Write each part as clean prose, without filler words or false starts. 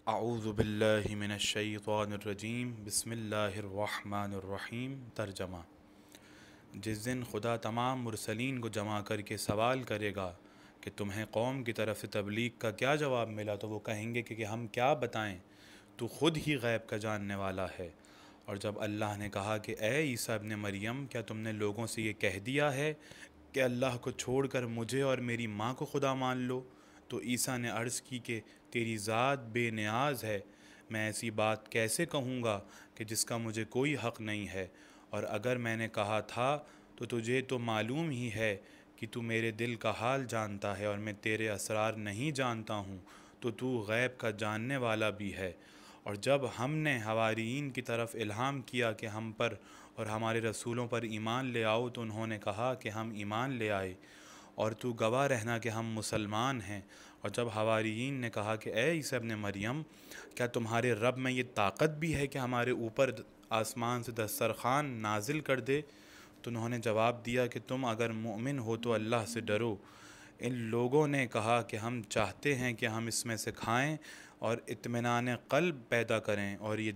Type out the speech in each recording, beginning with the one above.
اعوذ باللہ من الشیطان الرجیم بسم اللہ الرحمن الرحیم ترجمہ۔ جس دن خدا تمام مرسلین کو جمع کر کے سوال کرے گا کہ تمہیں قوم کی طرف سے تبلیغ کا کیا جواب ملا، تو وہ کہیں گے کہ ہم کیا بتائیں، تو خود ہی غیب کا جاننے والا ہے۔ اور جب اللہ نے کہا کہ اے عیسیٰ ابن مریم، کیا تم نے لوگوں سے یہ کہہ دیا ہے کہ اللہ کو چھوڑ کر مجھے اور میری ماں کو خدا مان لو؟ تو عیسیٰ نے عرض کی کہ تیری ذات بے نیاز ہے، میں ایسی بات کیسے کہوں گا کہ جس کا مجھے کوئی حق نہیں ہے، اور اگر میں نے کہا تھا تو تجھے تو معلوم ہی ہے کہ تو میرے دل کا حال جانتا ہے، اور میں تیرے اسرار نہیں جانتا ہوں، تو غیب کا جاننے والا بھی ہے۔ اور جب ہم نے حواریین کی طرف الہام کیا کہ ہم پر اور ہمارے رسولوں پر ایمان لے آؤ، تو انہوں نے کہا کہ ہم ایمان لے آئے، اور تو گواہ رہنا کہ ہم مسلمان ہیں۔ اور جب حواریین نے کہا کہ اے عیسیٰ ابن مریم، کیا تمہارے رب میں یہ طاقت بھی ہے کہ ہمارے اوپر آسمان سے دسترخوان نازل کر دے؟ تو انہوں نے جواب دیا کہ تم اگر مومن ہو تو اللہ سے ڈرو۔ ان لوگوں نے کہا کہ ہم چاہتے ہیں کہ ہم اس میں سے کھائیں اور اطمینان قلب پیدا کریں، اور یہ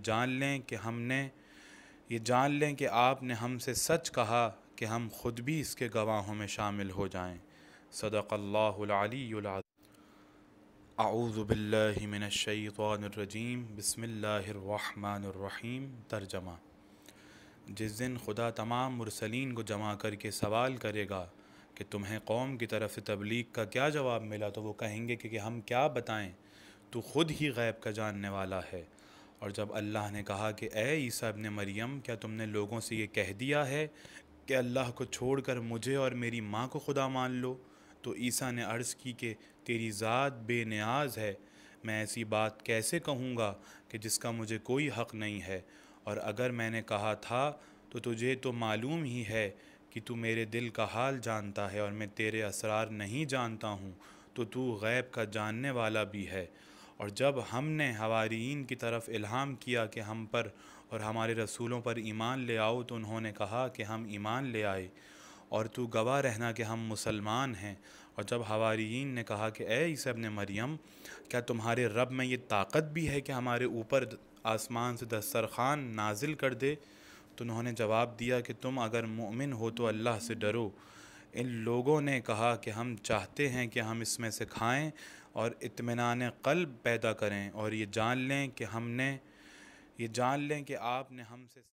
جان لیں کہ آپ نے ہم سے سچ کہا کہ ہم خود بھی اس کے گواہوں میں شامل ہو جائیں۔ صدق اللہ العلی العظیم۔ اعوذ باللہ من الشیطان الرجیم بسم اللہ الرحمن الرحیم ترجمہ۔ جس دن خدا تمام مرسلین کو جمع کر کے سوال کرے گا کہ تمہیں قوم کی طرف سے تبلیغ کا کیا جواب ملا، تو وہ کہیں گے کہ ہم کیا بتائیں، تو خود ہی غیب کا جاننے والا ہے۔ اور جب اللہ نے کہا کہ اے عیسیٰ ابن مریم، کیا تم نے لوگوں سے یہ کہہ دیا ہے کہ اللہ کو چھوڑ کر مجھے اور میری ماں کو خدا مان لو؟ تو عیسیٰ نے عرض کی کہ تیری ذات بے نیاز ہے، میں ایسی بات کیسے کہوں گا کہ جس کا مجھے کوئی حق نہیں ہے، اور اگر میں نے کہا تھا تو تجھے تو معلوم ہی ہے کہ تو میرے دل کا حال جانتا ہے، اور میں تیرے اسرار نہیں جانتا ہوں، تو غیب کا جاننے والا بھی ہے۔ اور جب ہم نے حواریین کی طرف الہام کیا کہ ہم پر اور ہمارے رسولوں پر ایمان لے آؤ، تو انہوں نے کہا کہ ہم ایمان لے آئے، اور تو گواہ رہنا کہ ہم مسلمان ہیں۔ اور جب حواریین نے کہا کہ اے عیسیٰ ابن مریم، کیا تمہارے رب میں یہ طاقت بھی ہے کہ ہمارے اوپر آسمان سے دسترخوان نازل کر دے؟ تو انہوں نے جواب دیا کہ تم اگر مومن ہو تو اللہ سے ڈرو۔ ان لوگوں نے کہا کہ ہم چاہتے ہیں کہ ہم اس میں سے کھائیں اور اطمینان قلب پیدا کریں، اور یہ جان لیں کہ آپ نے ہم سے